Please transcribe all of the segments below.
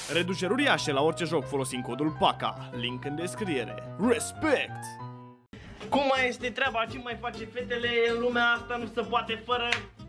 Reduceri uriașe la orice joc folosind codul PACA. Link în descriere. Respect! Cum mai este treaba? Ce mai face fetele în lumea asta? Nu se poate fără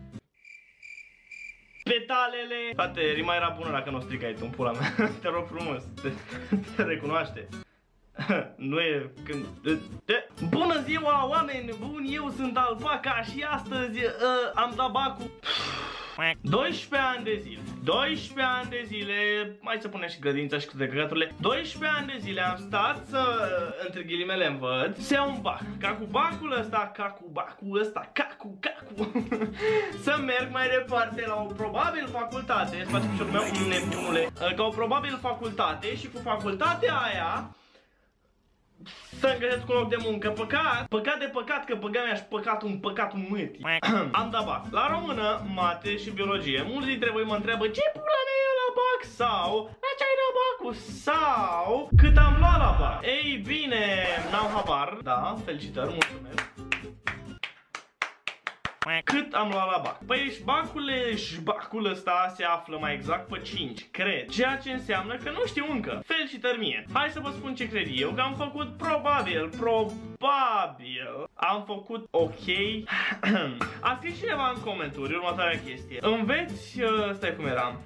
petalele. Frate, rima era bună dacă nu o stricai tu în pula mea. Te rog frumos, te recunoaște. Nu e când... Bună ziua, oameni buni, eu sunt Alpaca și astăzi am dat bacul 12 ani de zile. 12 ani de zile, mai să punem și grădința și câte căcaturile. 12 ani de zile am stat să, între ghilimele, învăț să iau un bac. Ca cu bacul ăsta, să merg mai departe la o probabil facultate. Îți face piciorul meu cum nebunule. Ca o probabil facultate și cu facultatea aia să-mi găsesc un loc de muncă. Păcat de păcat că băga mea și păcatul mătii. Am dat bac la română, mate și biologie. Mulți dintre voi mă întreabă ce pula mea e la bac sau la ce ai dat bacul sau cât am luat la bac. Ei bine, n-am habar. Da, felicitări, mulțumesc. Cât am luat la bac? Păi bacul ăsta se află mai exact pe 5, cred. Ceea ce înseamnă că nu știu încă. Felicitări mie. Hai să vă spun ce cred eu, că am făcut probabil. Am făcut ok. A scris cineva în comentarii următoarea chestie. Înveți, stai cum era.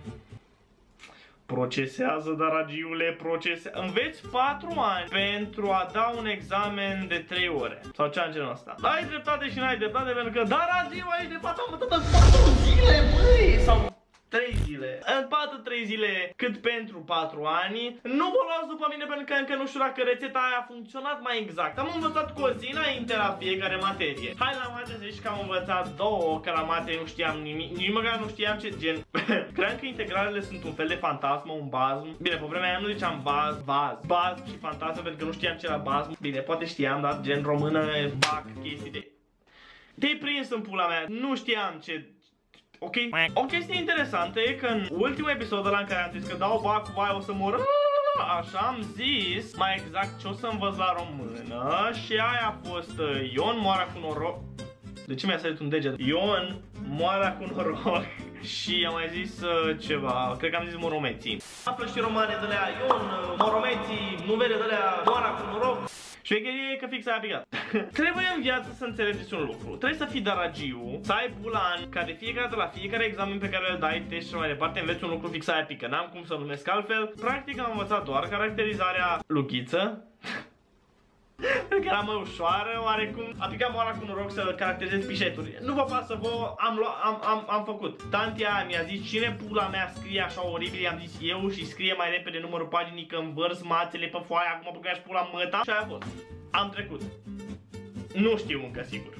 Procesează, daragiule, înveți 4 ani pentru a da un examen de 3 ore. Sau cea în genul ăsta. Ai dreptate și n-ai dreptate, pentru că daragiu aici de fapt am învățat în 4 zile, băi! Sau 3 zile. În 4-3 zile cât pentru 4 ani. Nu vă luați după mine pentru că încă nu știu dacă rețeta aia a funcționat mai exact. Am învățat cu o zi înainte la fiecare materie. Hai la mate să zici că am învățat 2, că la mate nu știam nimic. Nici măcar nu știam ce gen. Cream că integralele sunt un fel de fantasmă, un bazm. Bine, pe vremea aia nu ziceam bazm și fantasmă pentru că nu știam ce era bazm. Bine, poate știam, dar gen română, bac, chestii de... Te-ai prins în pula mea, nu știam ce... Ok, o chestie interesantă e că în ultimul episod ăla în care am zis că dau bacul, vai, o să mor, așa am zis mai exact ce o să învăț la română și aia a fost Ion moara cu noroc. De ce mi-a sărit un deget? Ion moara cu noroc și am mai zis ceva, cred că am zis moromeții. Află și romane de la Ion, moromeții, nuvele de la moara cu noroc. Șmecheria e că fix aia a picat. Trebuie în viață să înțelegeți un lucru. Trebuie să fii daragiu, să ai bulan, ca de fiecare dată la fiecare examen pe care îl dai, test și mai departe, înveți un lucru fix aia pică. N-am cum să numesc altfel. Practic am învățat doar caracterizarea lughiță. Pentru că era mai ușoară, oarecum. Aplicam moara cu noroc să caracterizez pișeturi. Nu vă pasă vouă, am făcut. Tantia mi-a zis cine pula mea scrie așa oribil, i-am zis eu și scrie mai repede numărul paginii că învărs mațele pe foaie, acum băga și pula măta și aia a fost. Am trecut. Nu știu încă sigur.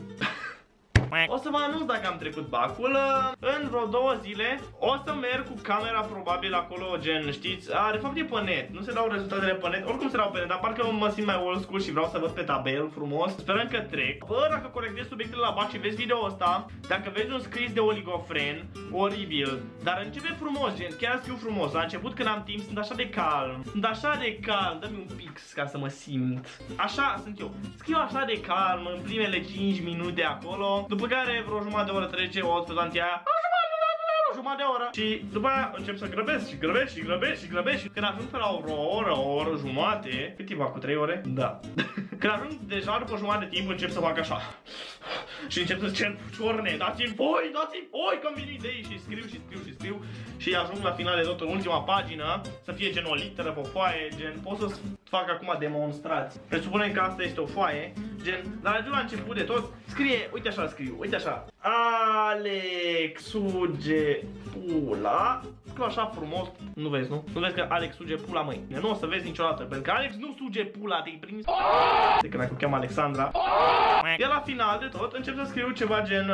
O să vă anunț dacă am trecut bacul. În vreo 2 zile o să merg cu camera probabil acolo, gen, știți, de fapt e pe net, nu se dau rezultatele pe net, oricum se dau pe net, dar parcă mă simt mai old school și vreau să văd pe tabel frumos. Sperăm că trec. Bă, dacă corectezi subiectele la bac și vezi video ăsta, dacă vezi un scris de oligofren, oribil, dar începe frumos, gen, chiar scriu frumos. La început când am timp sunt așa de calm, dă-mi un pix ca să mă simt. Așa sunt eu, scriu așa de calm în primele 5 minute acolo. După care vreo jumătate de oră trece, o altă tantia aia, o jumătate de oră. Și după aia încep să grăbesc și când ajung pe la o oră jumate, cât timp cu 3 ore? Da. Când ajung deja după jumătate de timp încep să fac așa. Și încep să cer ciorne, dați-mi voi, că-mi vin idei și scriu. Și ajung la final de tot în ultima pagină, să fie gen o literă pe foaie, gen, pot să fac acum demonstrații. Presupunem că asta este o foaie, gen, dar ajung la început de tot, scrie, uite așa scriu, uite așa. Alex suge pula. Scriu așa frumos, nu vezi, nu? Nu vezi că Alex suge pula, măi. Nu o să vezi niciodată, pentru că Alex nu suge pula, te-ai prins? De când o cheamă Alexandra. Iar la final de tot încep să scriu ceva gen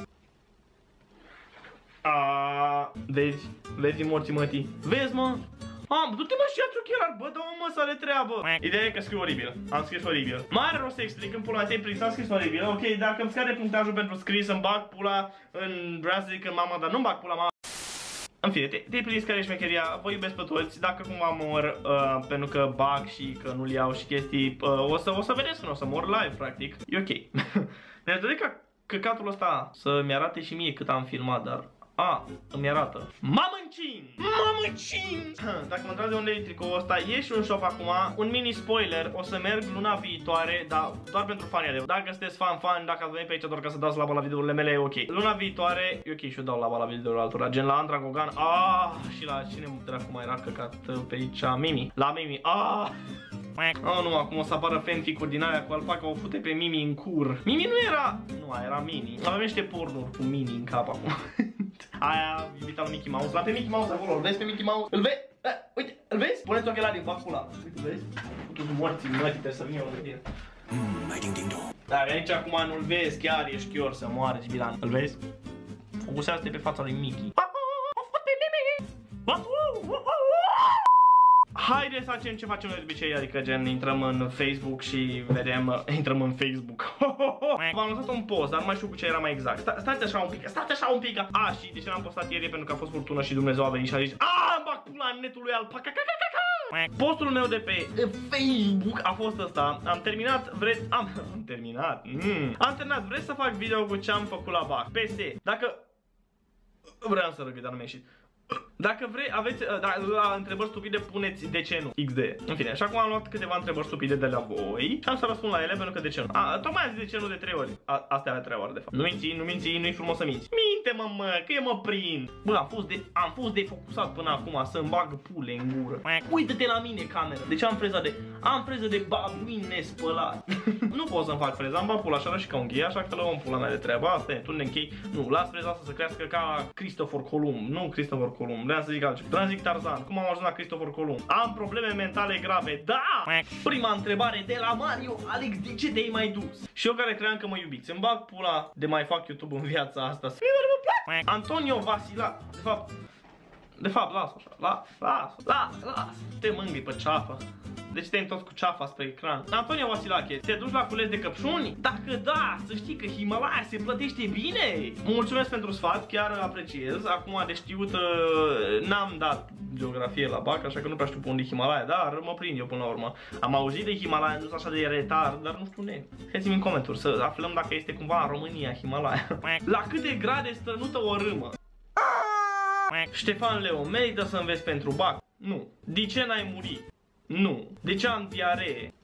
vezi morții mătii. Vezi, mă? Du-te mă și ia-ți ochelari, bă, dă-mă mă să le treabă. Ideea e că scriu oribil, am scris oribil. Mare rost să explic, în pula mea te-ai prins, am scris oribil. Ok, dacă îmi scade punctajul pentru scris, îmi bag pula în... Vreau să zic în mama, dar nu-mi bag pula mama. În fine, te-ai prins care e șmecheria, vă iubesc pe toți. Dacă cumva mor, pentru că bag și că nu-l iau și chestii, o să vedeți că nu o să mor live, practic. E ok. Mi-aș dori ca căcatul ăsta să-mi arate și mie cât am filmat, dar îmi arată. Mamăncin! Dacă mă întrebați de unde e tricoul ăsta, e și un shop acum. Un mini spoiler, o să merg luna viitoare, dar doar pentru fanii. Dacă sunteți fan, dacă ați venit pe aici doar ca să dați laba la videourile mele, e ok. Luna viitoare, e ok și eu dau laba la videourile altora, gen la Andra Gogan. Și la cine dracu mai era căcat pe aici? Mimi. La Mimi. Nu, acum o să apară fanfic-uri din alea cu alpaca, o fute pe Mimi în cur. Mimi nu era... Nu, era Mini. Avem niște pornuri cu Mini în cap acum. Aia, iubita lui Mickey Mouse. La pe Mickey Mouse acolo, îl vezi pe Mickey Mouse? Îl vezi? Uite, îl vezi? Puneți ochelarii în bacul ăla. Uite, vezi? Putu-ți morții, nu trebuie să vină lângă tine. Dar aici acum nu-l vezi, chiar ești chior să moare Gibilan. Îl vezi? Focusează-te pe fața lui Mickey. Haideți să facem ce facem noi de obicei, adică gen intrăm în Facebook și vedem, intrăm în Facebook. V-am lăsat un post, dar nu mai știu cu ce era mai exact. Stați așa un pic, și de ce l-am postat ieri? Pentru că a fost furtună și Dumnezeu a venit și a zis: îmi bag pula în netul lui alpaca. Postul meu de pe Facebook a fost ăsta. Am terminat, vreți să fac video cu ce am făcut la BAC? PS. Dacă vreau să râd, dar nu mi-a ieșit. Dacă vrei, aveți la întrebări stupide, puneți de ce nu XD. În fine, așa cum am luat câteva întrebări stupide de la voi și am să răspund la ele pentru că de ce nu. Tocmai am zis de ce nu de 3 ori. Astea avea 3 ori de fapt. Nu minți, nu-i frumos să minți. Minte-mă, că eu mă prind. Bă, am fost defocusat până acum să-mi bag pule în gură. Uită-te la mine, cameră. Deci am freză de babuin nespălat. Nu pot să-mi fac freza, am bag pula așa și ca un ghei, așa că luăm pula mea de treabă. Asta e, tu ne închei. Nu, las freza asta să crească ca Christopher Columb. Nu Christopher Columb, vreau să zic altceva. Vreau să zic Tarzan. Cum am ajuns la Christopher Columb? Am probleme mentale grave. Da! Prima întrebare de la Mario. Alex, de ce te-ai mai dus? Și eu care cream că mă iubiți. Îmi bag pula de mai fac YouTube în viața asta. Antonio Vasila. De fapt, las așa. Las. Te mângâi pe ceafă. Deci te-ai întors cu ceafa spre ecran. Antonio Vasilache, te duci la cules de căpșuni? Dacă da, să știi că Himalaya se plătește bine. Mulțumesc pentru sfat, chiar apreciez. Acum de știut, n-am dat geografie la BAC, așa că nu prea știu pe unde e Himalaya, dar mă prind eu până la urmă. Am auzit de Himalaya, nu sunt așa de retard, dar nu știu unde. Scrieți-mi în comentarii să aflăm dacă este cumva în România Himalaya. La câte grade strănută o râmă? Ștefan Leo, merită să înveți pentru BAC? Nu. De ce n-ai murit? Nu. De ce am diaree?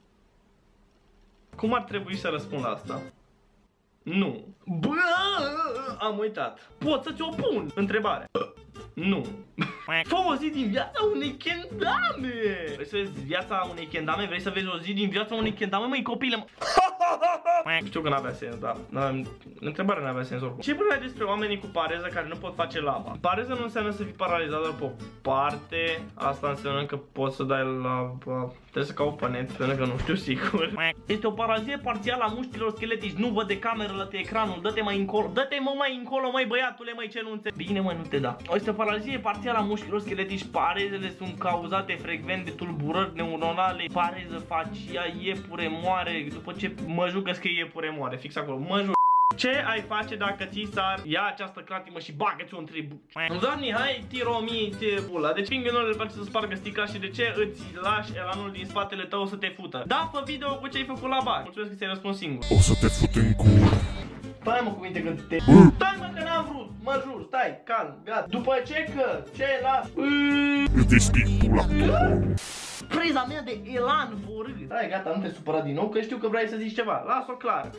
Cum ar trebui să răspund la asta? Nu. Bă, am uitat. Pot să ți-o pun? Întrebare. Nu. Fă o zi din viața unei kendame. Vrei să vezi viața unei kendame? Vrei să vezi o zi din viața unei kendame? Măi, copile. Știu că n-avea sens, dar întrebarea n-avea sens oricum. Ce părere ai despre oamenii cu pareză care nu pot face laba? Pareză nu înseamnă să fii paralizat doar pe o parte. Asta înseamnă că poți să dai la... Trebuie să caut pe net, pentru că nu știu sigur. Este o parazie parțială a mușchilor scheletici. Nu văd de cameră la ecranul. Dă-te mai încolo. Dă-te mai încolo, măi băiatule, măi, ce nu înțeleg. Bine, mă, nu te da. Este o parazie parțială a mușchilor scheletici. Parezele sunt cauzate frecvent de tulburări neuronale. Pareză facia, iepure moare. După ce mă jucă scrie iepure moare, fix acolo. Mă jucă. Ce ai face dacă ți s-ar ia această cratimă și bagă-ți-o în tribu? Doar Mihai, tiro-mii, pula. De ce pingănul le place să spargă sticla și de ce îți lași elanul din spatele tău să te fută? Da, fă video cu ce ai făcut la BAC. Mulțumesc că ți-ai răspuns singur. O să te fut în cur. Stai mă cuvinte că te... Stai mă că n-am vrut, mă jur, stai, calm, gata. După ce că, ce las? Îți pula. Freza mea de elan vorât. Stai, gata, nu te supăra din nou că știu că vrei să zici ceva. Las-o clar.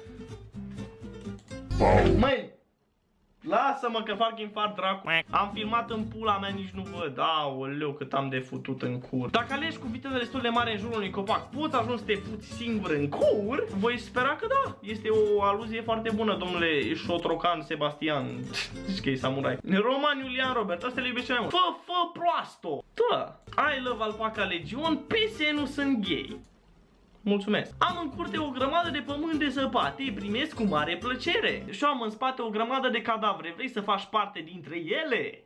Măi, lasă-mă că fac infart dracu. Am filmat în pula mea, nici nu văd. Aoleu, cât am de futut în cur. Dacă alegi cu viteză destul de mare în jurul unui copac, poți ajunge să te fuți singur în cur? Voi spera că da. Este o aluzie foarte bună, domnule Șotrocan Sebastian. Zici că e samurai. Roman Iulian Robert, asta le iubește mai mult. Fă proasto. Da, I love Alpaca Legion, PS nu sunt gay. Mulțumesc. Am în curte o grămadă de pământ de săpat. Te primesc cu mare plăcere. Și am în spate o grămadă de cadavre. Vrei să faci parte dintre ele?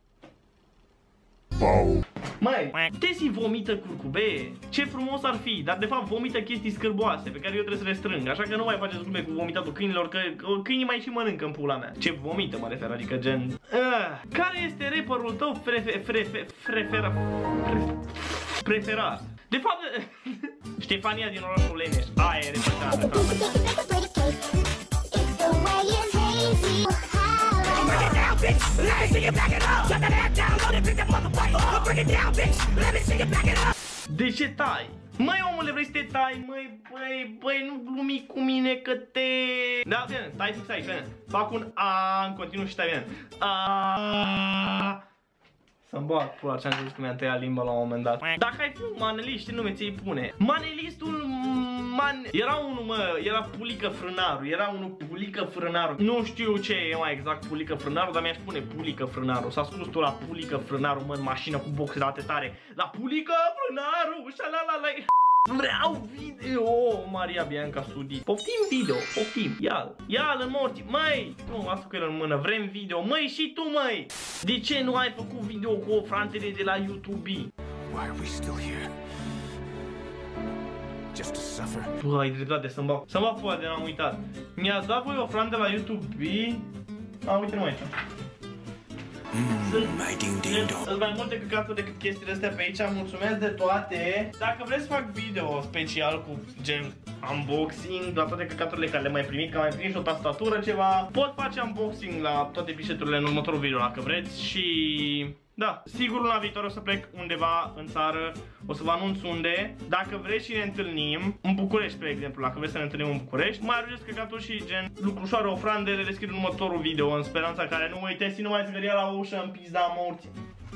Măi, Tesi vomită curcube. Ce frumos ar fi, dar de fapt vomită chestii scârboase pe care eu trebuie să le strâng. Așa că nu mai faceți glume cu vomitatul câinilor, că câinii mai și mănâncă în pula mea. Ce vomită mă refer, adică gen... Care este rapperul tău preferat? De fapt, Ștefania din orașul Leneș. Aia e referată. De ce tai? Măi, omule, vrei să te tai? Măi, băi, nu glumi cu mine că te... Da, bine, stai fix aici, bine. Fac un A în continuu și stai bine. A. Să-mi bag pula ce-am zis că mi-am tăiat limba la un moment dat. Dacă ai fi un manelist, ce nume ți-i pune? Manelistul... Era unul, mă, era Pulică Frânaru. Era unul Pulică Frânaru. Nu știu ce e mai exact Pulică Frânaru, dar mi-aș pune Pulică Frânaru. S-a scos tu la Pulică Frânaru, mă, în mașină cu boxe de tare. La Pulică Frânaru, șalalala. Vreau video, Maria Bianca Sudi. Poftim video, poftim, ia-l în morți. Măi, nu, asta cu el în mână, vrem video. Măi, și tu, măi. De ce nu ai făcut video cu frantele de la YouTube? Why are we still here? Just to suffer. Bă, ai dreptate, să-mi bag pula de n-am uitat. Mi-ați dat voi o fran de la YouTube? Uite-mă aici. Sunt mai multe căcaturi decât chestiile astea pe aici, mulțumesc de toate. Dacă vreți să fac video special cu gen unboxing la toate căcaturile care le-am mai primit, că am mai primit și o tastatură ceva, pot face unboxing la toate bișeturile în următorul video dacă vreți și... Da, sigur luna viitoare o să plec undeva în țară, o să vă anunț unde. Dacă vreți și ne întâlnim, în București, spre exemplu, dacă vreți să ne întâlnim în București, mai aduceți căcatul și gen lucrușoare, ofrande, le deschid în următorul video, în speranța care nu uiteți, nu mai zgâria la ușă în pizda morții.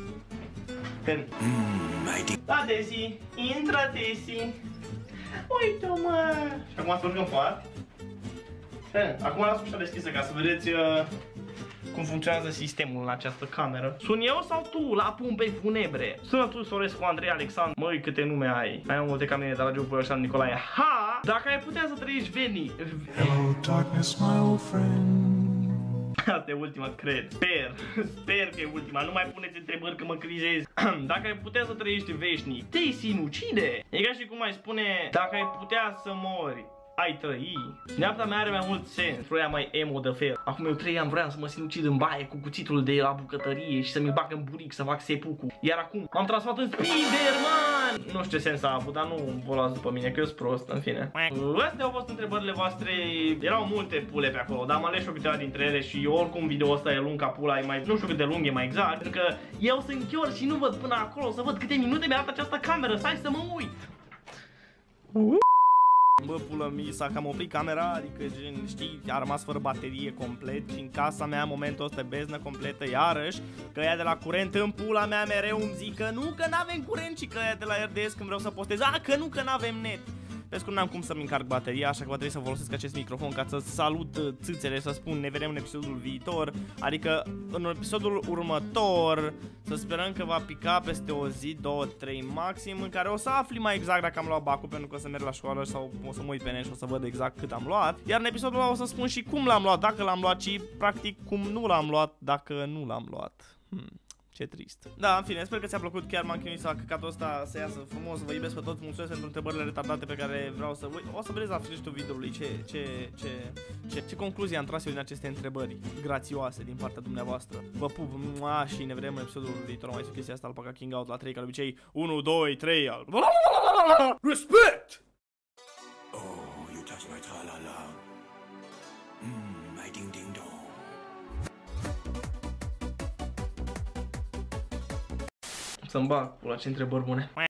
Da, Desi, intră, Desi. Uite-mă. Și acum să urcăm în pat. Acum las ușa deschisă ca să vedeți cum funcționează sistemul în această cameră. Sun eu sau tu la Pompei Funebre? Sună tu, Sorescu Andrei Alexandru. Măi, câte nume ai. Mai am multe camere de la Giu Voioșan Nicolae. Ha! Dacă ai putea să trăiești venii. Hello, darkness, my old friend. Asta e ultima, cred. Sper că e ultima. Nu mai puneți întrebări că mă crizezi. Dacă ai putea să trăiești veșnic, te sinucide. E ca și cum ai spune, dacă ai putea să mori, ai trăi. Dreapta mea are mai mult sens. Vroia mai emo de fel. Acum eu 3 ani vreau să mă sinucid în baie cu cuțitul de la bucătărie și să mi-l bag în buric să fac sepucu. Iar acum m-am transformat în Spider-Man. Nu știu ce sens a avut, dar nu vă luați după mine că eu sunt prost, în fine. Astea au fost întrebările voastre. Erau multe pule pe acolo, dar am ales și câteva dintre ele și oricum video ăsta e lung ca pula, e mai, nu știu cât de lung e mai exact. Pentru că eu sunt chior și nu văd până acolo să văd câte minute mi-a dat această cameră. Stai să mă uit. Bă, pulă, mi s-a cam oprit camera, adică gen, știi, a rămas fără baterie complet și în casa mea în momentul ăsta beznă completă iarăși, că ea de la curent în pula mea mereu îmi zic că nu, că n-avem curent și că ea de la RDS când vreau să postez, că nu, că n-avem net. Vezi că nu am cum să-mi încarc bateria, așa că va trebui să folosesc acest microfon ca să salut țâțele, să spun ne vedem în episodul viitor. Adică în episodul următor să sperăm că va pica peste o zi, 2-3 maxim, în care o să afli mai exact dacă am luat bacul, pentru că o să merg la școală sau o să mă uit pe net și o să văd exact cât am luat. Iar în episodul ăla o să spun și cum l-am luat, dacă l-am luat și practic cum nu l-am luat, dacă nu l-am luat. Ce trist. Da, în fine, sper că ți-a plăcut, chiar m-am chinuit să căcatul ăsta să iasă frumos, vă iubesc pe toți, mulțumesc pentru întrebările retardate pe care vreau să... O să vedeți la sfârșitul videoului ce concluzie am tras eu din aceste întrebări grațioase din partea dumneavoastră. Vă pup, și ne vedem în episodul viitor, mai zic chestia asta, Alpaca King Out la 3, ca de obicei, 1, 2, 3, Respect! Oh, you touch my tra-la-la. My ding-ding-dong. Să-mi bag pula, ce întrebări bune.